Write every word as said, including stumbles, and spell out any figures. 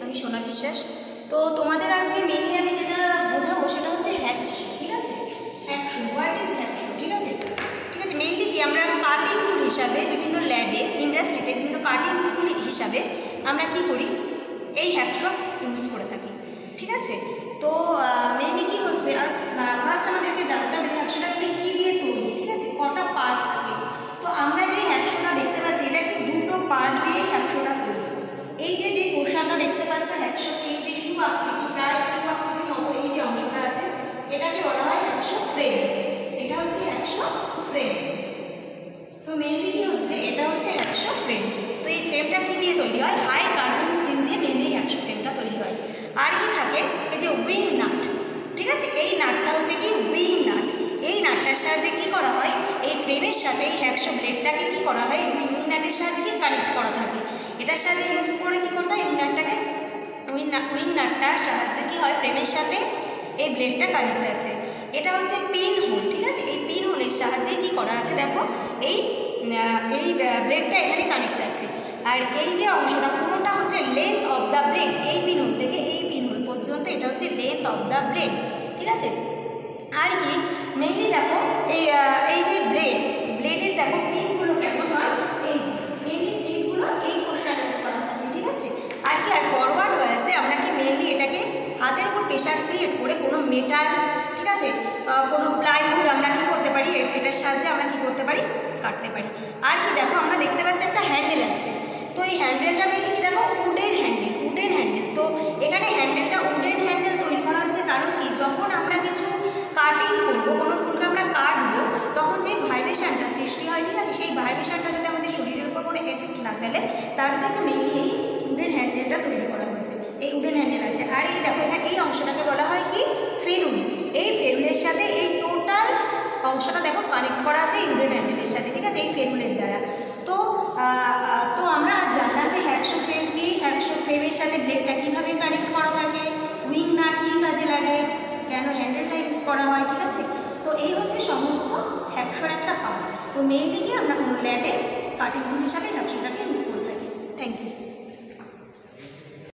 আমি সোনা বিশ্বাস। তো তোমাদের আজকে মেইনলি আমি যেটা বোঝাবো সেটা হচ্ছে হ্যাকশো, ঠিক আছে? হ্যাকশো, হোয়াট ইজ হ্যাকশো, ঠিক আছে? ঠিক আছে, মেইনলি কি আমরা কাটিং টুল হিসাবে বিভিন্ন ল্যাবে ইন্ডাস্ট্রিতে বিভিন্ন কাটিং টুল হিসাবে আমরা কি করি, এই হ্যাকশো ইউজ করে থাকি, ঠিক আছে? তো মেইনলি কি হচ্ছে, আজ ফার্স্ট আমাদেরকে জানতে হবে যে হ্যাকশোটা কী দিয়ে তৈরি, ঠিক আছে? কটা পার্ট থাকে। তো আমরা যে হ্যাকশোটা দেখতে পাচ্ছি এটাকে দুটো পার্ট দিয়ে হ্যাকশোটা তৈরি। এই যে যে পোর্শনটা দেখতে পাচ্ছ হ্যাকশো, এই যে ইউ আকৃতি, প্রায় ইউ আকৃতির মতো এই যে অংশটা আছে এটাকে বলা হয় হ্যাকশো ফ্রেম। এটা হচ্ছে হ্যাকশো ফ্রেম। তো মেইনলি কি হচ্ছে, এটা হচ্ছে হ্যাকশো ফ্রেম। তো এই ফ্রেমটা কি দিয়ে তৈরি হয়, হাই কার্বন স্টিল দিয়ে মেইনলি হ্যাকশো ফ্রেমটা তৈরি হয়। আর কি থাকে, এই যে উইং নাট, ঠিক আছে? এই নাটটা হচ্ছে কি উইং নাট। এই নাটটার সাহায্যে কি করা হয়, এই ফ্রেমের সাথে এই হ্যাকশো ব্লেডটাকে কি করা হয়, উইং নাটের সাহায্যে কি কানেক্ট করা থাকে। এটার সাহায্যে ইউজ করে কি করতে হয়, উইং নাটটাকে উইং নাট উইং নাটটার সাহায্যে কি হয়, ফ্রেমের সাথে এই ব্লেডটা কানেক্ট আছে। এটা হচ্ছে পিন হোল, ঠিক আছে? এই পিন হোলের সাহায্যে কি করা আছে, দেখো এই এই ব্লেডটা এখানে কানেক্ট আছে। আর এই যে অংশটা পুরোটা হচ্ছে লেন্থ অফ দ্য ব্লেড, এই পিন হোল থেকে এই পিন হোল পর্যন্ত এটা হচ্ছে লেন্থ অফ দ্য ব্লেড, ঠিক আছে? আর কি মেইনলি দেখো এই এই যে ব্লেড ব্লেডের দেখো টিপগুলো কেমন হয়, এই যে মেইনলি টিপগুলো এই পোর্শনে করা থাকে, ঠিক আছে? আর কি আর ফরওয়ার্ড ওয়াসে আমরা কি মেইনলি এটাকে হাতের উপর প্রেশার ক্রিয়েট করে কোনো মেটাল, ঠিক আছে, কোনো প্লাইউড আমরা কি করতে পারি, এটার সাহায্যে আমরা কি করতে পারি, কাটতে পারি। আর কি দেখো আমরা দেখতে পাচ্ছি একটা হ্যান্ডেল আছে। তো এই হ্যান্ডেলটা মেইনলি কি দেখো উডেন হ্যান্ডেল, উডেন হ্যান্ডেল। তো এখানে হ্যান্ডেলটা উডেন হ্যান্ডেল তৈরি করা হচ্ছে কারণ কি, যখন আমরা কিছু কাটিং করবো, কোনো টুলকে আমরা কাটবো, তখন যে ভাইব্রেশনটা সৃষ্টি হয়, ঠিক আছে, সেই ভাইব্রেশনটা যাতে আমাদের শরীরের উপর কোনো এফেক্ট না ফেলে তার জন্য মেইনলি এই উডেন হ্যান্ডেলটা তৈরি করা হয়েছে। এই উডেন হ্যান্ডেল আছে। আর এই দেখো এখানে এই অংশটাকে বলা হয় কি ফেরুল। এই ফেরুলের সাথে এই টোটাল অংশটা দেখো কানেক্ট করা আছে এই উডেন হ্যান্ডেলের সাথে, ঠিক আছে, এই ফেরুলের দ্বারা। তো তো আমরা জানলাম যে হ্যাকশো ফ্রেম কি, হ্যাকশো ফ্রেমের সাথে ব্লেডটা কীভাবে কানেক্ট করা থাকে, উইং নাট কী কাজে লাগে, কেন হ্যান্ডেলটা ইউজ করা হয়, ঠিক আছে? তো এই হচ্ছে সমস্ত হ্যাকশোর একটা পার্ট। তো মেইনলি কি আমরা কোনো ল্যাবে কাটিং টুল হিসাবে হ্যাকশোটাকে ইউজ